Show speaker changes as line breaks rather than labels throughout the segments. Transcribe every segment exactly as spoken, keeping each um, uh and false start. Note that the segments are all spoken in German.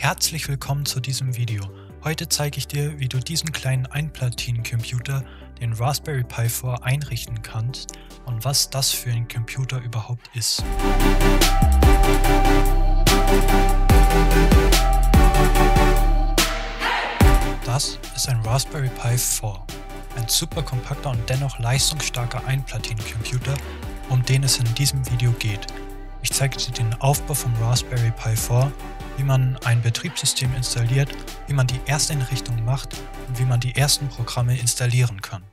Herzlich willkommen zu diesem Video. Heute zeige ich dir, wie du diesen kleinen Einplatinencomputer, den Raspberry Pi vier, einrichten kannst und was das für ein Computer überhaupt ist. Das ist ein Raspberry Pi vier, ein super kompakter und dennoch leistungsstarker Einplatinencomputer, um den es in diesem Video geht. Ich zeige dir den Aufbau vom Raspberry Pi vier, wie man ein Betriebssystem installiert, wie man die Ersteinrichtung macht und wie man die ersten Programme installieren kann.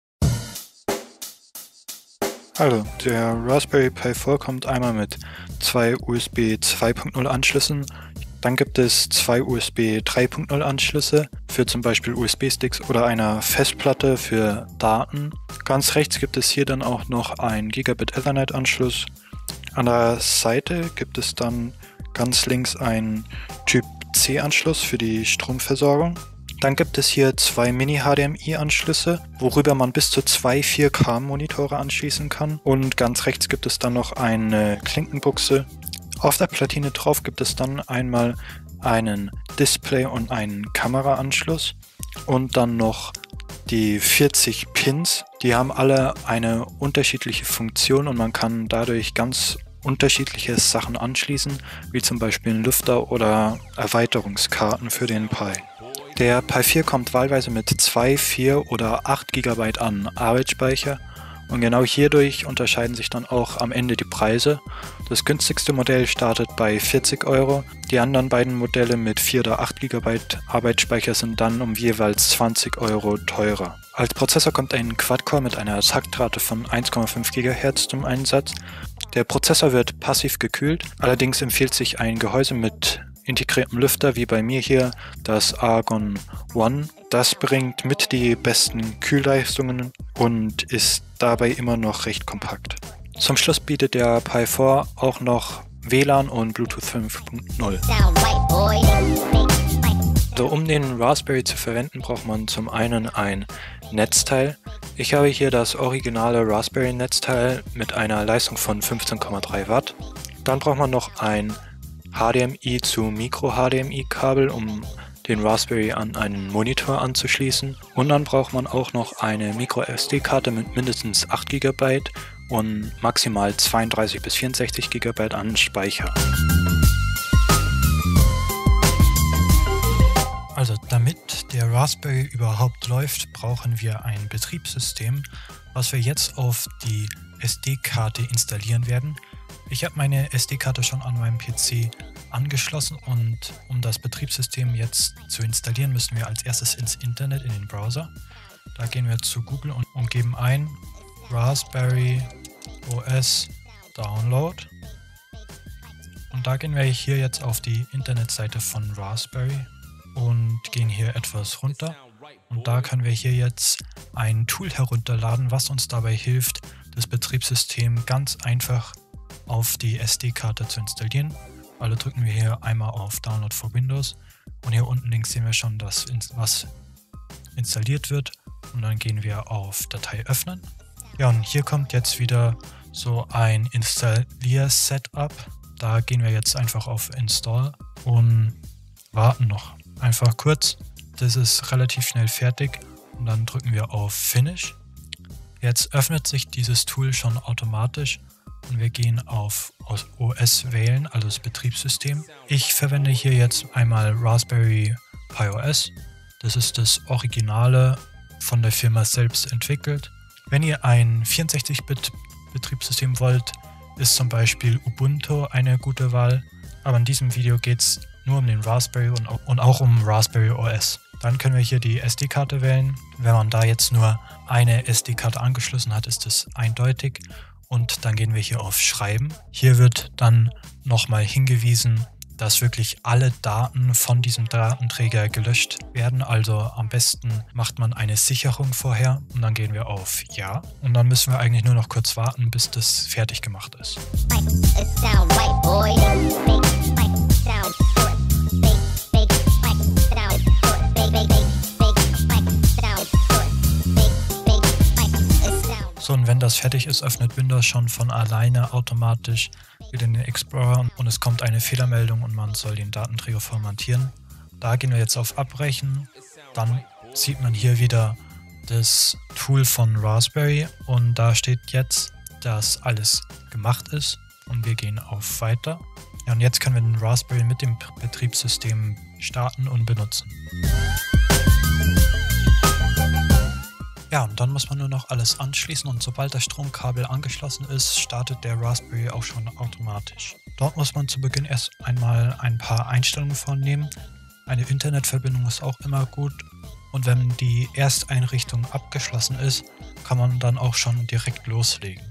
Also, der Raspberry Pi vier kommt einmal mit zwei U S B zwei Punkt null Anschlüssen, dann gibt es zwei U S B drei Punkt null Anschlüsse für zum Beispiel U S B-Sticks oder einer Festplatte für Daten. Ganz rechts gibt es hier dann auch noch einen Gigabit Ethernet Anschluss. An der Seite gibt es dann ganz links einen Typ C Anschluss für die Stromversorgung. Dann gibt es hier zwei Mini-H D M I Anschlüsse, worüber man bis zu zwei vier K Monitore anschließen kann. Und ganz rechts gibt es dann noch eine Klinkenbuchse. Auf der Platine drauf gibt es dann einmal einen Display- und einen Kameraanschluss und dann noch die vierzig Pins. Die haben alle eine unterschiedliche Funktion und man kann dadurch ganz unterschiedliche Sachen anschließen, wie zum Beispiel einen Lüfter oder Erweiterungskarten für den Pi. Der Pi vier kommt wahlweise mit zwei, vier oder acht Gigabyte an Arbeitsspeicher und genau hierdurch unterscheiden sich dann auch am Ende die Preise. Das günstigste Modell startet bei vierzig Euro, die anderen beiden Modelle mit vier oder acht Gigabyte Arbeitsspeicher sind dann um jeweils zwanzig Euro teurer. Als Prozessor kommt ein Quad-Core mit einer Taktrate von eins Komma fünf Gigahertz zum Einsatz. Der Prozessor wird passiv gekühlt, allerdings empfiehlt sich ein Gehäuse mit integriertem Lüfter, wie bei mir hier das Argon One. Das bringt mit die besten Kühlleistungen und ist dabei immer noch recht kompakt. Zum Schluss bietet der Pi vier auch noch W L A N und Bluetooth fünf Punkt null. Also um den Raspberry zu verwenden, braucht man zum einen ein Netzteil. Ich habe hier das originale Raspberry Netzteil mit einer Leistung von fünfzehn Komma drei Watt. Dann braucht man noch ein H D M I zu Micro-H D M I Kabel, um den Raspberry an einen Monitor anzuschließen. Und dann braucht man auch noch eine Micro S D-Karte mit mindestens acht Gigabyte und maximal zweiunddreißig bis vierundsechzig Gigabyte an Speicher.
Also damit der Raspberry überhaupt läuft, brauchen wir ein Betriebssystem, was wir jetzt auf die S D-Karte installieren werden. Ich habe meine S D-Karte schon an meinem P C angeschlossen und um das Betriebssystem jetzt zu installieren, müssen wir als erstes ins Internet, in den Browser. Da gehen wir zu Google und, und geben ein Raspberry O S Download. Und da gehen wir hier jetzt auf die Internetseite von Raspberry und gehen hier etwas runter. Und da können wir hier jetzt ein Tool herunterladen, was uns dabei hilft, das Betriebssystem ganz einfach auf die S D-Karte zu installieren. Also drücken wir hier einmal auf Download for Windows und hier unten links sehen wir schon, dass was installiert wird und dann gehen wir auf Datei öffnen. Ja, und hier kommt jetzt wieder so ein Installier-Setup. Da gehen wir jetzt einfach auf Install und warten noch einfach kurz. Das ist relativ schnell fertig und dann drücken wir auf Finish. Jetzt öffnet sich dieses Tool schon automatisch. Und wir gehen auf O S wählen, also das Betriebssystem. Ich verwende hier jetzt einmal Raspberry Pi O S. Das ist das Originale, von der Firma selbst entwickelt. Wenn ihr ein vierundsechzig Bit Betriebssystem wollt, ist zum Beispiel Ubuntu eine gute Wahl. Aber in diesem Video geht es nur um den Raspberry und auch, und auch um Raspberry O S. Dann können wir hier die S D-Karte wählen. Wenn man da jetzt nur eine S D-Karte angeschlossen hat, ist das eindeutig. Und dann gehen wir hier auf Schreiben. Hier wird dann nochmal hingewiesen, dass wirklich alle Daten von diesem Datenträger gelöscht werden. Also am besten macht man eine Sicherung vorher und dann gehen wir auf Ja. Und dann müssen wir eigentlich nur noch kurz warten, bis das fertig gemacht ist. So, und wenn das das fertig ist, öffnet Windows schon von alleine automatisch wieder den Explorer und es kommt eine Fehlermeldung und man soll den Datenträger formatieren. Da gehen wir jetzt auf Abbrechen, dann sieht man hier wieder das Tool von Raspberry und da steht jetzt, dass alles gemacht ist und wir gehen auf Weiter. Ja, und jetzt können wir den Raspberry mit dem Betriebssystem starten und benutzen. Ja, und dann muss man nur noch alles anschließen und sobald das Stromkabel angeschlossen ist, startet der Raspberry auch schon automatisch. Dort muss man zu Beginn erst einmal ein paar Einstellungen vornehmen. Eine Internetverbindung ist auch immer gut und wenn die Ersteinrichtung abgeschlossen ist, kann man dann auch schon direkt loslegen.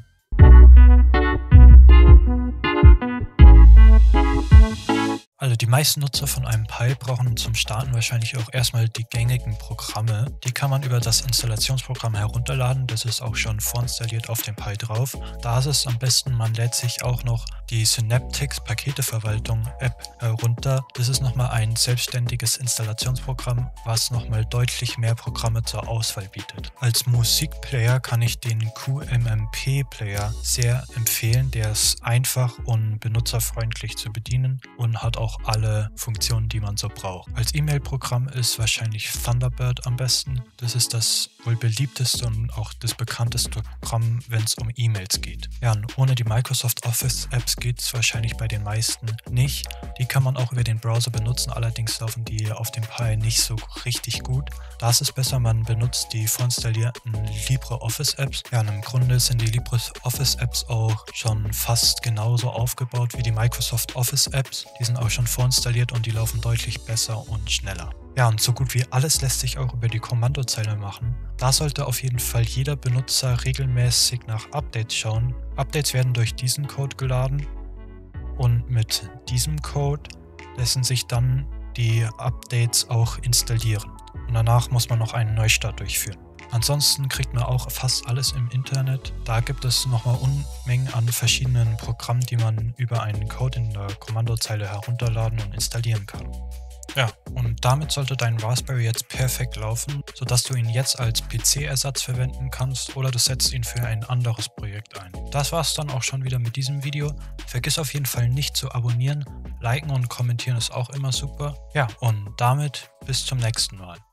Also die meisten Nutzer von einem Pi brauchen zum Starten wahrscheinlich auch erstmal die gängigen Programme. Die kann man über das Installationsprogramm herunterladen, das ist auch schon vorinstalliert auf dem Pi drauf. Da ist es am besten, man lädt sich auch noch die Synaptics Paketeverwaltung App herunter. Das ist nochmal ein selbstständiges Installationsprogramm, was nochmal deutlich mehr Programme zur Auswahl bietet. Als Musikplayer kann ich den Q M M P Player sehr empfehlen, der ist einfach und benutzerfreundlich zu bedienen und hat auch alle Funktionen, die man so braucht. Als E-Mail-Programm ist wahrscheinlich Thunderbird am besten. Das ist das wohl beliebteste und auch das bekannteste Programm, wenn es um E-Mails geht. Ja, und ohne die Microsoft Office Apps geht es wahrscheinlich bei den meisten nicht. Die kann man auch über den Browser benutzen, allerdings laufen die auf dem Pi nicht so richtig gut. Da ist es besser, man benutzt die vorinstallierten LibreOffice Apps. Ja, und im Grunde sind die LibreOffice Apps auch schon fast genauso aufgebaut wie die Microsoft Office Apps. Die sind auch schon vorinstalliert und die laufen deutlich besser und schneller. Ja, und so gut wie alles lässt sich auch über die Kommandozeile machen. Da sollte auf jeden Fall jeder Benutzer regelmäßig nach Updates schauen. Updates werden durch diesen Code geladen und mit diesem Code lassen sich dann die Updates auch installieren. Und danach muss man noch einen Neustart durchführen. Ansonsten kriegt man auch fast alles im Internet. Da gibt es nochmal Unmengen an verschiedenen Programmen, die man über einen Code in der Kommandozeile herunterladen und installieren kann. Ja, und damit sollte dein Raspberry jetzt perfekt laufen, sodass du ihn jetzt als P C-Ersatz verwenden kannst oder du setzt ihn für ein anderes Projekt ein. Das war's dann auch schon wieder mit diesem Video. Vergiss auf jeden Fall nicht zu abonnieren, liken und kommentieren ist auch immer super. Ja, und damit bis zum nächsten Mal.